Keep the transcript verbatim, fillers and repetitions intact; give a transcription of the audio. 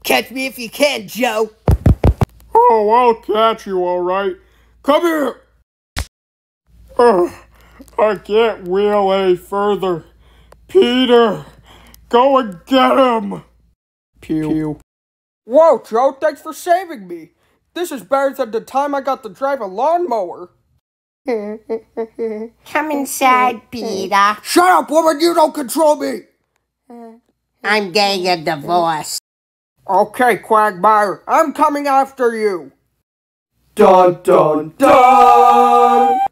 Catch me if you can, Joe. Oh, I'll catch you, all right. Come here. Ugh, I can't wheel any further. Peter, go and get him. Pew. Pew. Whoa, Joe, thanks for saving me. This is better than the time I got to drive a lawnmower. Come inside, Peter. Shut up, woman, you don't control me. I'm getting a divorce. Okay, Quagmire, I'm coming after you. Dun, dun, dun.